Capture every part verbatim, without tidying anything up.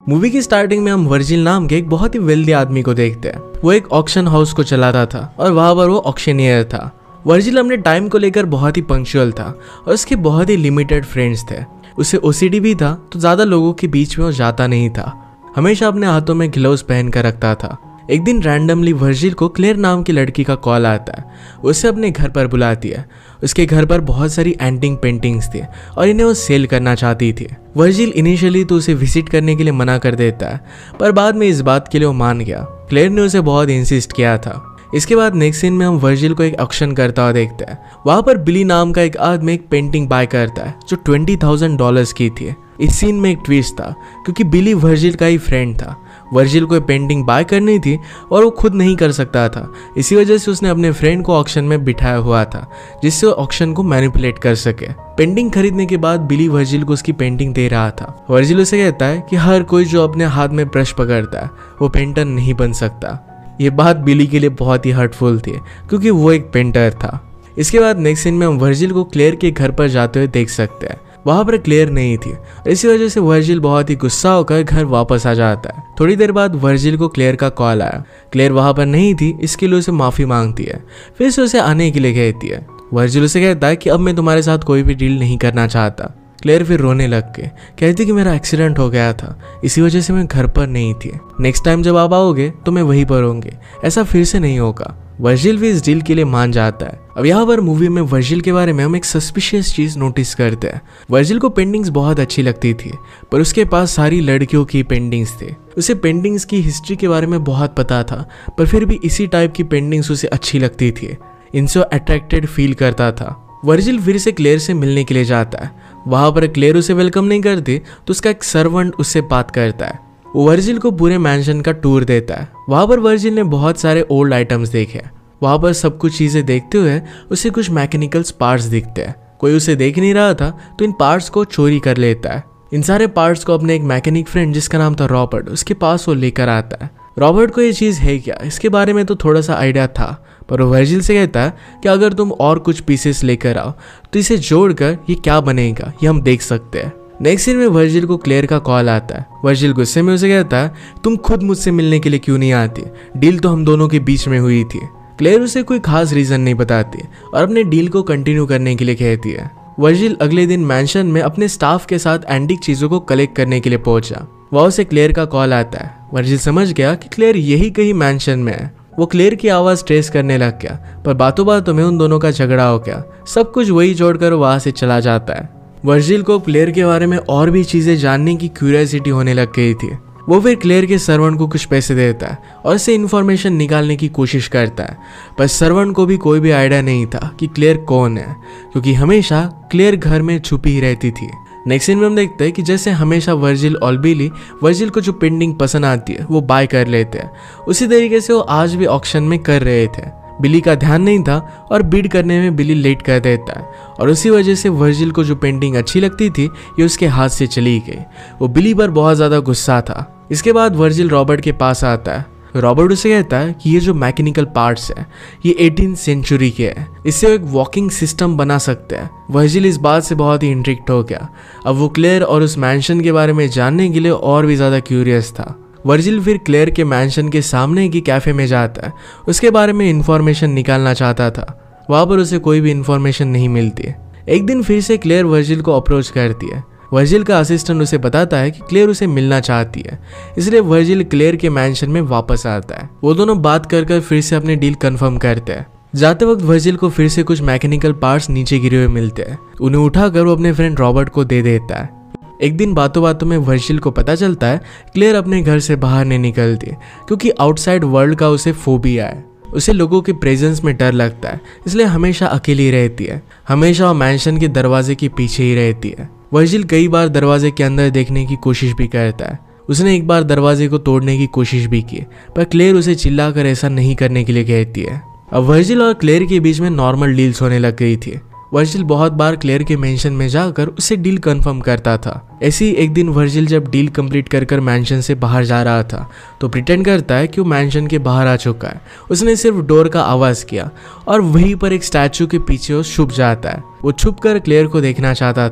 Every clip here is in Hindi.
मूवी की स्टार्टिंग में हम वर्जिल नाम के एक बहुत ही वेल्दी आदमी को देखते हैं। वो एक ऑक्शन हाउस को चलाता था और वहां पर वो ऑक्शनियर था। वर्जिल अपने टाइम को लेकर बहुत ही पंक्चुअल था और उसके बहुत ही लिमिटेड फ्रेंड्स थे। उसे ओसीडी भी था, तो ज्यादा लोगों के बीच में वो जाता नहीं था। हमेशा अपने हाथों में ग्लव्स पहन कर रखता था। एक दिन रैंडमली वर्जिल को क्लेयर नाम की लड़की का कॉल आता है। उसे अपने घर पर बुलाती है। उसके घर पर बहुत सारी एंटिक पेंटिंग्स थी और इन्हें वो सेल करना चाहती थी। वर्जिल इनिशियली तो उसे विजिट करने के लिए मना कर देता है, पर बाद में इस बात के लिए वो मान गया। क्लेयर ने उसे बहुत इंसिस्ट किया था। इसके बाद नेक्स्ट सीन में हम वर्जिल को एक ऑक्शन करता हुआ देखते हैं। वहां पर बिली नाम का एक आदमी एक पेंटिंग बाय करता है जो ट्वेंटी थाउजेंड डॉलर्स की थी। इस सीन में एक ट्विस्ट था क्योंकि बिली वर्जिल का ही फ्रेंड था। वर्जिल को पेंटिंग बाय करनी थी और वो खुद नहीं कर सकता था। इसी वजह से उसने अपने फ्रेंड को ऑक्शन में बिठाया हुआ था जिससे वो ऑक्शन को मैनिपुलेट कर सके। पेंटिंग खरीदने के बाद बिली वर्जिल को उसकी पेंटिंग दे रहा था। वर्जिल उसे कहता है कि हर कोई जो अपने हाथ में ब्रश पकड़ता है वो पेंटर नहीं बन सकता। ये बात बिली के लिए बहुत ही हर्टफुल थी क्योंकि वो एक पेंटर था। इसके बाद नेक्स्ट सीन में हम वर्जिल को क्लेयर के घर पर जाते हुए देख सकते हैं। वहां पर क्लेयर नहीं थी, इसी वजह से वर्जिल बहुत ही गुस्सा होकर घर वापस आ जाता है। थोड़ी देर बाद वर्जिल को क्लेयर का कॉल आया। क्लेयर वहां पर नहीं थी, इसके लिए उसे माफी मांगती है, फिर से उसे आने के लिए कहती है। वर्जिल उसे कहता है कि अब मैं तुम्हारे साथ कोई भी डील नहीं करना चाहता। क्लेयर फिर रोने लग के कहती कि मेरा एक्सीडेंट हो गया था, इसी वजह से मैं घर पर नहीं थी। नेक्स्ट टाइम जब आप आओगे तो मैं वहीं पर होंगे, ऐसा फिर से नहीं होगा। वर्जिल भी इस डील के लिए मान जाता है। अब यहाँ पर मूवी में वर्जिल के बारे में हम एक सस्पिशियस चीज नोटिस करते हैं। वर्जिल को पेंटिंग्स बहुत अच्छी लगती थी, पर उसके पास सारी लड़कियों की पेंटिंग्स थे। उसे पेंटिंग्स की हिस्ट्री के बारे में बहुत पता था, पर फिर भी इसी टाइप की पेंटिंग्स उसे अच्छी लगती थी। इनसे अट्रैक्टेड फील करता था। वर्जिल फिर से क्लेयर से मिलने के लिए जाता है। वहां पर क्लेयर उसे वेलकम नहीं करती तो उसका एक सर्वेंट उससे बात करता है। वो वर्जिल को पूरे मैंशन का टूर देता है। वहां पर वर्जिल ने बहुत सारे ओल्ड आइटम्स देखे। वहां पर सब कुछ चीजें देखते हुए उसे कुछ मैकेनिकल पार्ट्स दिखते हैं। कोई उसे देख नहीं रहा था तो इन पार्ट्स को चोरी कर लेता है। इन सारे पार्ट्स को अपने एक मैकेनिक फ्रेंड जिसका नाम था रॉबर्ट, उसके पास वो लेकर आता है। रॉबर्ट को ये चीज है क्या, इसके बारे में तो थोड़ा सा आइडिया था, पर वो वर्जिल से कहता है कि अगर तुम और कुछ पीसेस लेकर आओ तो इसे जोड़कर ये क्या बनेगा ये हम देख सकते हैं। नेक्स्ट सीन में वर्जिल को क्लेयर का कॉल आता है। वर्जिल गुस्से में उसे कहता है तुम खुद मुझसे मिलने के लिए क्यों नहीं आती, डील तो हम दोनों के बीच में हुई थी। क्लेयर उसे कोई खास रीजन नहीं बताती और अपने डील को कंटिन्यू करने के लिए कहती है। वर्जिल अगले दिन मैंशन में अपने स्टाफ के साथ एंटीक चीजों को कलेक्ट करने के लिए पहुंचा। वहां से क्लेयर का कॉल आता है। वर्जिल समझ गया कि क्लेयर यही कहीं मैंशन में है। वो क्लेयर की आवाज ट्रेस करने लग गया, पर बातों बातों में उन दोनों का झगड़ा हो गया। सब कुछ वही जोड़कर वहां से चला जाता है। वर्जिल को क्लेयर के बारे में और भी चीजें जानने की क्यूरियोसिटी होने लग गई थी। वो फिर क्लेयर के सर्वेंट को कुछ पैसे देता है और इससे इन्फॉर्मेशन निकालने की कोशिश करता है, पर सर्वेंट को भी कोई भी आइडिया नहीं था कि क्लेयर कौन है, क्योंकि हमेशा क्लेयर घर में छुपी ही रहती थी। नेक्स्ट सीन में हम देखते हैं कि जैसे हमेशा वर्जिल और बिली वर्जिल को जो पेंटिंग पसंद आती है वो बाय कर लेते हैं, उसी तरीके से वो आज भी ऑक्शन में कर रहे थे। बिली का ध्यान नहीं था और बीड करने में बिली लेट कर देता है और उसी वजह से वर्जिल को जो पेंटिंग अच्छी लगती थी ये उसके हाथ से चली गई। वो बिली पर बहुत ज़्यादा गुस्सा था। इसके बाद वर्जिल रॉबर्ट के पास आता है। रॉबर्ट उसे कहता है कि ये जो मैकेनिकल पार्ट्स है ये एटीन सेंचुरी के है, इससे एक वॉकिंग सिस्टम बना सकते हैं। वर्जिल इस बात से बहुत ही इंट्रिक्ट हो गया। अब वो क्लेयर और उस मैंशन के बारे में जानने के लिए और भी ज़्यादा क्यूरियस था। वर्जिल फिर क्लेयर के मैंशन के सामने की कैफे में जाता है। उसके बारे में इंफॉर्मेशन निकालना चाहता था। वहां पर उसे कोई भी इंफॉर्मेशन नहीं मिलती। एक दिन फिर से क्लेयर वर्जिल को अप्रोच करती है। वर्जिल का असिस्टेंट उसे बताता है कि क्लेयर उसे मिलना चाहती है, इसलिए वर्जिल क्लेयर के मैंशन में वापस आता है। वो दोनों बात कर कर फिर से अपनी डील कंफर्म करते हैं। जाते वक्त वर्जिल को फिर से कुछ मैकेनिकल पार्ट्स नीचे गिरे हुए मिलते हैं। उन्हें उठाकर वो अपने फ्रेंड रॉबर्ट को दे देता है। एक दिन बातों बातों में वर्जिल को पता चलता है क्लेयर अपने घर से बाहर नहीं निकलती क्योंकि आउटसाइड वर्ल्ड का उसे फोबिया है। उसे लोगों के प्रेजेंस में डर लगता है, इसलिए हमेशा अकेली रहती है। हमेशा वो मैंशन के दरवाजे के पीछे ही रहती है। वर्जिल कई बार दरवाजे के अंदर देखने की कोशिश भी करता है। उसने एक बार दरवाजे को तोड़ने की कोशिश भी की, पर क्लेयर उसे चिल्लाकर ऐसा नहीं करने के लिए कहती है। अब वर्जिल और क्लेयर के बीच में नॉर्मल डील्स होने लग गई थी। वर्जिल बहुत बार क्लेयर के मेंशन में जाकर उसे डील कंफर्म करता था। ऐसे ही एक दिन वर्जिल जब डील कंप्लीट कर कर मैंशन से बाहर जा रहा था तो प्रिटेंड करता है कि वो मैंशन के बाहर आ चुका है। उसने सिर्फ डोर का आवाज किया और वहीं पर एक स्टैचू के पीछे वो छुप जाता है। वो छुप कर क्लेयर को देखना चाहता था।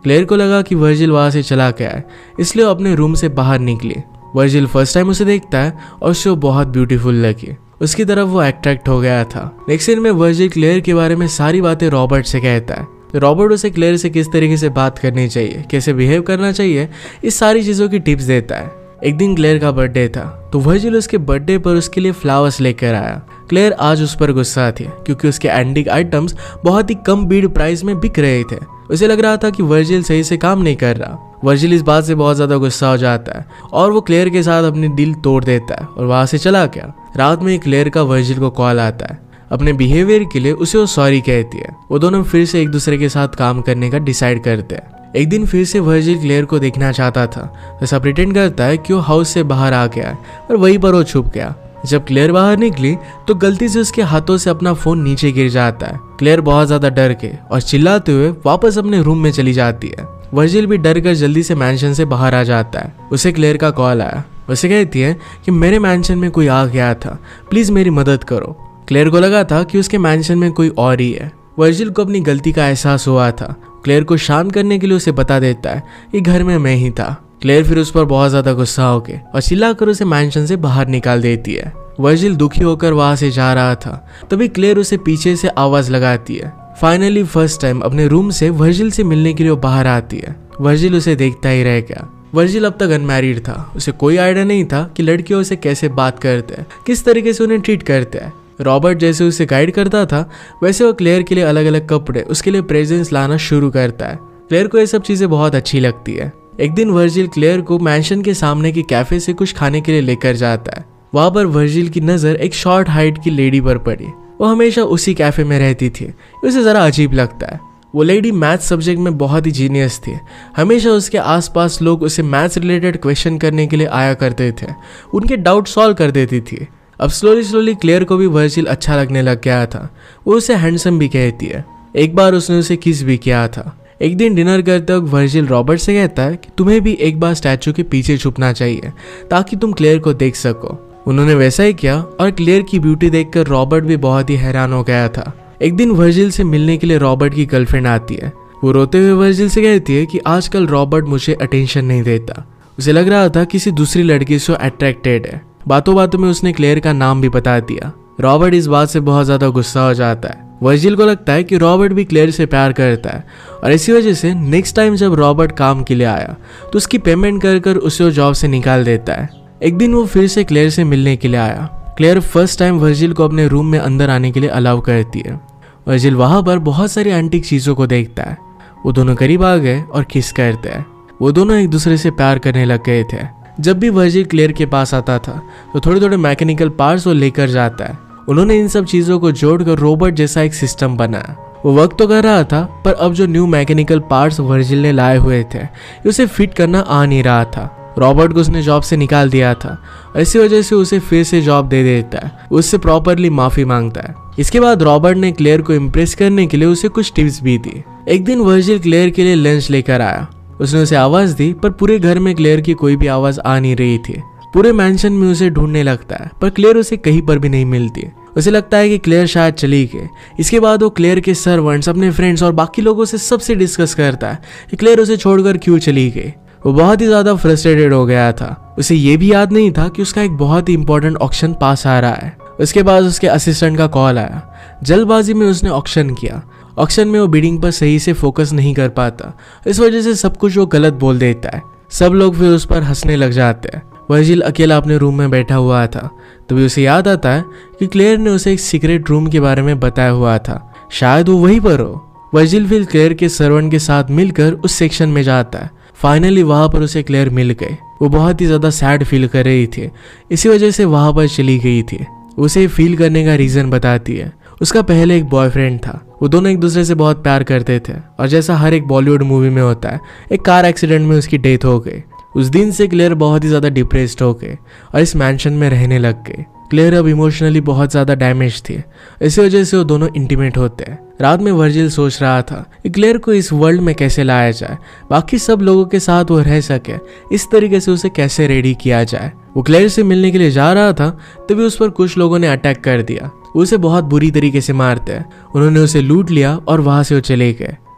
क्लेयर को लगा कि वर्जिल वहां से चला गया है, इसलिए वो अपने रूम से बाहर निकली। वर्जिल फर्स्ट टाइम उसे देखता है और उसे वो बहुत ब्यूटीफुल लगी। उसकी तरफ वो अट्रैक्ट हो गया था। नेक्स्ट सीन में वर्जिल क्लेयर के बारे में सारी बातें रॉबर्ट से कहता है। रॉबर्ट उसे क्लेयर से किस तरीके से बात करनी चाहिए, कैसे बिहेव करना चाहिए, इस सारी चीज़ों की टिप्स देता है। एक दिन क्लेयर का बर्थडे था तो वर्जिल उसके बर्थडे पर उसके लिए फ्लावर्स लेकर आया। क्लेयर आज उस पर गुस्सा थी क्योंकि उसके एंटीक आइटम्स बहुत ही कम बीड प्राइस में बिक रहे थे। उसे लग रहा था कि वर्जिल सही से काम नहीं कर रहा। वर्जिल इस बात से बहुत ज्यादा गुस्सा हो जाता है और वो क्लेयर के साथ अपनी डील तोड़ देता है और वहां से चला गया। रात में क्लेयर का वर्जिल को कॉल आता है। अपने बिहेवियर के लिए उसे वो सॉरी कहती है। वो दोनों फिर से एक दूसरे के साथ काम करने का डिसाइड करते हैं। एक दिन फिर से वर्जिल क्लेयर को देखना चाहता था, ऐसा प्रिटेंड करता है कि वो हाउस से बाहर आ गया है और वहीं पर वो छुप गया। जब क्लेयर बाहर निकली तो गलती से उसके हाथों से अपना फोन नीचे गिर जाता है। क्लेयर बहुत ज्यादा डर के और चिल्लाते हुए वापस अपने रूम में चली जाती है। वर्जिल भी डर कर जल्दी से मैंशन से बाहर आ जाता है। उसे क्लेयर का कॉल आया। उसे कहती है कि मेरे मैंशन में कोई आ गया था, प्लीज मेरी मदद करो। क्लेयर को लगा था कि उसके मैंशन में कोई और ही है। वर्जिल को अपनी गलती का एहसास हुआ था। क्लेयर को शांत करने के लिए उसे बता देता है कि घर में मैं ही था। क्लेयर फिर उस पर बहुत ज्यादा गुस्सा होके और चिल्लाकर उसे मैंशन से बाहर निकाल देती है। वर्जिल दुखी होकर वहां से जा रहा था, तभी क्लेयर उसे पीछे से आवाज लगाती है। फाइनली फर्स्ट टाइम अपने रूम से वर्जिल से मिलने के लिए बाहर आती है। वर्जिल उसे देखता ही रह गया। वर्जिल अब तक अनमैरिड था। उसे कोई आइडिया नहीं था कि लड़कियों से कैसे बात करते हैं, किस तरीके से उन्हें ट्रीट करते हैं। रॉबर्ट जैसे उसे गाइड करता था वैसे वो क्लेयर के लिए अलग अलग कपड़े, उसके लिए प्रेजेंट्स लाना शुरू करता है। क्लेयर को ये सब चीजें बहुत अच्छी लगती है। एक दिन वर्जिल क्लेयर को मैंशन के सामने के कैफे से कुछ खाने के लिए लेकर जाता है। वहां पर वर्जिल की नजर एक शॉर्ट हाइट की लेडी पर पड़ी। वो हमेशा उसी कैफे में रहती थी। उसे जरा अजीब लगता है। वो लेडी मैथ्स सब्जेक्ट में बहुत ही जीनियस थी। हमेशा उसके आसपास लोग उसे मैथ्स रिलेटेड क्वेश्चन करने के लिए आया करते थे, उनके डाउट सॉल्व कर देती थी। अब स्लोली स्लोली क्लेयर को भी वर्जिल अच्छा लगने लग गया था। वो उसे हैंडसम भी कहती है। एक बार उसने उसे किस भी किया था। एक दिन डिनर करते वक्त वर्जिल रॉबर्ट से कहता है कि तुम्हें भी एक बार स्टैचू के पीछे छुपना चाहिए ताकि तुम क्लेयर को देख सको। उन्होंने वैसा ही किया और क्लेयर की ब्यूटी देखकर रॉबर्ट भी बहुत ही हैरान हो गया था। एक दिन वर्जिल से मिलने के लिए रॉबर्ट की गर्लफ्रेंड आती है। वो रोते हुए वर्जिल से कहती है कि आजकल रॉबर्ट मुझे अटेंशन नहीं देता। उसे लग रहा था किसी दूसरी लड़की से अट्रैक्टेड है। बातों बातों में उसने क्लेयर का नाम भी बता दिया। रॉबर्ट इस बात से बहुत ज्यादा गुस्सा हो जाता है। वर्जिल को लगता है कि रॉबर्ट भी क्लेयर से प्यार करता है और इसी वजह से नेक्स्ट टाइम जब रॉबर्ट काम के लिए आया तो उसकी पेमेंट कर कर उसे वो जॉब से निकाल देता है। एक दिन वो फिर से क्लेयर से मिलने के लिए आया। क्लेयर फर्स्ट टाइम वर्जिल को अपने रूम में अंदर आने के लिए अलाउ करती है। वर्जिल वहां पर बहुत सारी एंटीक चीजों को देखता है। वो दोनों करीब आ गए और किस करते हैं। वो दोनों एक दूसरे से प्यार करने लग गए थे। जब भी वर्जिल क्लेयर के पास आता था तो थोड़े थोड़े मैकेनिकल पार्ट्स वो लेकर जाता है। उन्होंने इन सब चीजों को जोड़कर रोबोट जैसा एक सिस्टम बनाया। वो वर्क तो कर रहा था पर अब जो न्यू मैकेनिकल पार्ट्स वर्जिल ने लाए हुए थे उसे फिट करना आ नहीं रहा था। रॉबर्ट को उसने जॉब से निकाल दिया था और इसी वजह से उसे फिर से जॉब दे देता है। उससे प्रॉपरली माफी मांगता है। इसके बाद रॉबर्ट ने क्लेयर को इम्प्रेस करने के लिए उसे कुछ टिप्स भी दी। एक दिन वर्जिल क्लेयर के लिए लंच लेकर आया। उसने उसे आवाज दी पर पूरे घर में क्लेयर की कोई भी आवाज आ नहीं रही थी। पूरे मैंशन में उसे ढूंढने लगता है पर क्लेयर उसे कहीं पर भी नहीं मिलती। उसे लगता है कि क्लेयर शायद चली गई। इसके बाद वो क्लेयर के सर्वेंट्स, अपने फ्रेंड्स और बाकी लोगों से सबसे डिस्कस करता है कि क्लेयर उसे छोड़कर क्यों चली गई। वो बहुत ही ज्यादा फ्रस्ट्रेटेड हो गया था। उसे ये भी याद नहीं था कि उसका एक बहुत ही इंपॉर्टेंट ऑक्शन पास आ रहा है। उसके बाद उसके असिस्टेंट का कॉल आया। जल्दबाजी में उसने ऑक्शन किया। ऑक्शन में वो बिडिंग पर सही से फोकस नहीं कर पाता। इस वजह से सब कुछ वो गलत बोल देता है। सब लोग फिर उस पर हंसने लग जाते हैं। वर्जिल अकेला अपने रूम में बैठा हुआ था। तभी उसे याद आता है कि क्लेयर ने उसे एक सीक्रेट रूम के बारे में बताया हुआ था। शायद वो वहीं पर हो। वर्जिल फिर क्लेयर के सर्वेंट के साथ मिलकर उस सेक्शन में जाता है। फाइनली वहां पर उसे क्लेयर मिल गए। वो बहुत ही ज्यादा सैड फील कर रही थी, इसी वजह से वहां पर चली गई थी। उसे फील करने का रीजन बताती है। उसका पहले एक बॉयफ्रेंड था। वो दोनों एक दूसरे से बहुत प्यार करते थे और जैसा हर एक बॉलीवुड मूवी में होता है, एक कार एक्सीडेंट में उसकी डेथ हो गई। उस दिन से क्लेयर बहुत ही ज्यादा डिप्रेस्ड हो गई और इस मैंशन में रहने लग गई। क्लेयर अब इमोशनली बहुत ज्यादा डैमेज थी। इसी वजह से वो दोनों इंटीमेट होते हैं। रात में वर्जिल सोच रहा था कि क्लेयर को इस वर्ल्ड में कैसे लाया जाए, बाकी सब लोगों के साथ वो रह सके, इस तरीके से उसे कैसे रेडी किया जाए। वो क्लेयर से मिलने के लिए जा रहा था तभी उस पर कुछ लोगों ने अटैक कर दिया। उसे बहुत बुरी तरीके से मारते हैं। उन्होंने उसे लूट लिया और वहां से वो चले गए।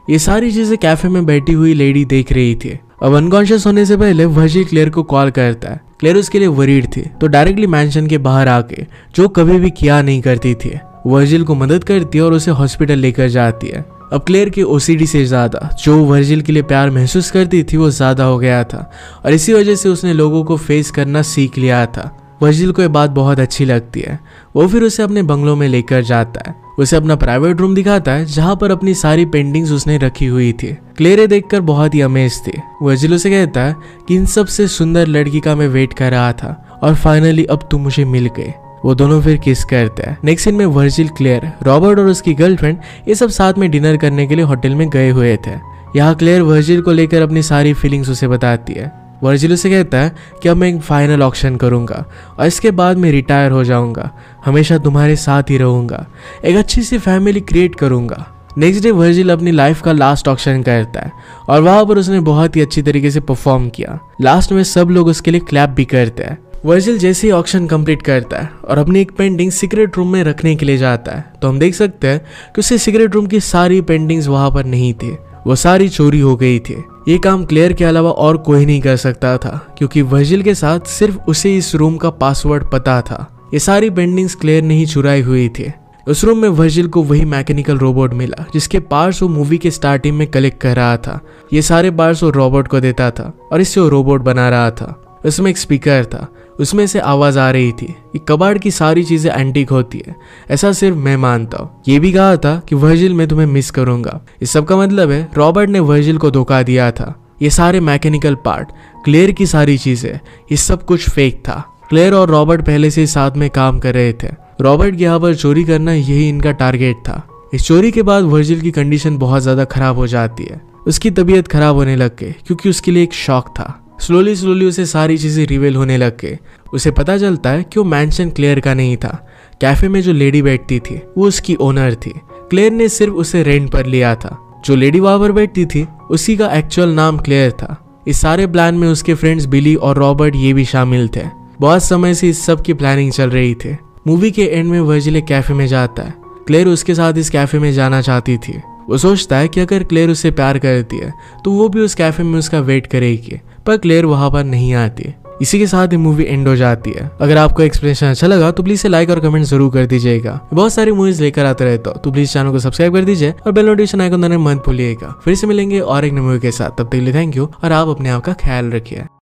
ये सारी चीजें कैफे में बैठी हुई लेडी देख रही थी। अब अनकॉन्शियस होने से पहले वर्जिल क्लेयर को कॉल करता है। क्लेयर उसके लिए वरीड थी तो डायरेक्टली मैंशन के बाहर आके, जो कभी भी किया नहीं करती थी, वर्जिल को मदद करती है और उसे हॉस्पिटल लेकर जाती है। अब क्लेयर की ओसीडी से ज्यादा जो वर्जिल के लिए प्यार महसूस करती थी वो ज्यादा हो गया था और इसी वजह से उसने लोगों को फेस करना सीख लिया था। वर्जिल को ये बात बहुत अच्छी लगती है। वो फिर उसे अपने बंगलो में लेकर जाता है, उसे अपना प्राइवेट रूम दिखाता है जहाँ पर अपनी सारी पेंटिंग्स उसने रखी हुई थी। क्लेयर देखकर बहुत ही अमेज थी। वर्जिल उसे कहता है कि इन सबसे सुंदर लड़की का मैं वेट कर रहा था और फाइनली अब तुम मुझे मिल गए। वो दोनों फिर किस करते हैं। नेक्स्ट सीन में वर्जिल, क्लेयर, रॉबर्ट और उसकी गर्लफ्रेंड ये सब साथ में डिनर करने के लिए होटल में गए हुए थे। यहाँ क्लेयर वर्जिल को लेकर अपनी सारी फीलिंग्स उसे बताती है। वर्जिल उसे कहता है कि अब मैं एक फाइनल ऑक्शन करूंगा और इसके बाद मैं रिटायर हो जाऊंगा, हमेशा तुम्हारे साथ ही रहूंगा, एक अच्छी सी फैमिली क्रिएट करूंगा। नेक्स्ट डे वर्जिल अपनी लाइफ का लास्ट ऑक्शन करता है और वहां पर उसने बहुत ही अच्छी तरीके से परफॉर्म किया। लास्ट में सब लोग उसके लिए क्लैप भी करते हैं। वर्जिल जैसे ही ऑक्शन कंप्लीट करता है और अपनी एक पेंटिंग सीक्रेट रूम में रखने के लिए जाता है तो हम देख सकते हैं कि उससे सीक्रेट रूम की सारी पेंटिंग्स वहां पर नहीं थी, वो सारी चोरी हो गई थी। ये काम क्लेयर के अलावा और कोई नहीं कर सकता था क्योंकि वर्जिल के साथ सिर्फ उसे इस रूम का पासवर्ड पता था। ये सारी पेंटिंग्स क्लेयर ने ही चुराई हुई थी। उस रूम में वर्जिल को वही मैकेनिकल रोबोट मिला जिसके पार्ट्स वो मूवी के स्टार्टिंग में कलेक्ट कर रहा था। ये सारे पार्ट्स वो रोबोट को देता था और इससे वो रोबोट बना रहा था। उसमें एक स्पीकर था, उसमें से आवाज आ रही थी कि कबाड़ की सारी चीजें एंटीक होती है, ऐसा सिर्फ मैं मानता हूँ। ये भी कहा था कि वर्जिल मैं तुम्हें मिस करूंगा। इस सब का मतलब है रॉबर्ट ने वर्जिल को धोखा दिया था। ये सारे मैकेनिकल पार्ट, क्लेयर की सारी चीजें, ये सब कुछ फेक था। क्लेयर और रॉबर्ट पहले से साथ में काम कर रहे थे। रॉबर्ट के यहाँ पर चोरी करना यही इनका टारगेट था। इस चोरी के बाद वर्जिल की कंडीशन बहुत ज्यादा खराब हो जाती है। उसकी तबीयत खराब होने लग गई क्योंकि उसके लिए एक शॉक था। स्लोली स्लोली उसे सारी चीजें रिवील होने लग गई। उसे पता चलता है कि वो मैंशन क्लेयर का नहीं था। कैफे में जो लेडी बैठती थी वो उसकी ओनर थी। क्लेयर ने सिर्फ उसे रेंट पर लिया था। जो लेडी वहां पर बैठती थी उसी का एक्चुअल नाम क्लेयर था। इस सारे प्लान में उसके फ्रेंड्स बिली और रॉबर्ट ये भी शामिल थे। बहुत समय से इस सब की प्लानिंग चल रही थी। मूवी के एंड में वर्जिल एक कैफे में जाता है। क्लेयर उसके साथ इस कैफे में जाना चाहती थी। वो सोचता है कि अगर क्लेयर उससे प्यार करती है तो वो भी उस कैफे में उसका वेट करेगी, पर क्लेयर वहां पर नहीं आती। इसी के साथ ही मूवी एंड हो जाती है। अगर आपको एक्सप्लेनेशन अच्छा लगा तो प्लीज से लाइक और कमेंट जरूर कर दीजिएगा। बहुत सारी मूवीज लेकर आते रहता हूँ तो प्लीज चैनल को सब्सक्राइब कर दीजिए और बेल नोटिफिकेशन आइकन दबाना मत भूलिएगा। फिर से मिलेंगे और एक नई मूवी के साथ, तब तक के लिए थैंक यू और आप अपने आप का ख्याल रखिए।